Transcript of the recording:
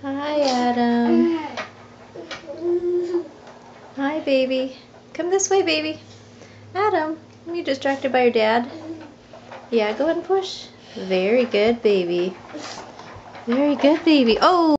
Hi, Adam. Hi, baby. Come this way, baby. Adam, are you distracted by your dad? Yeah, go ahead and push. Very good, baby. Very good, baby. Oh!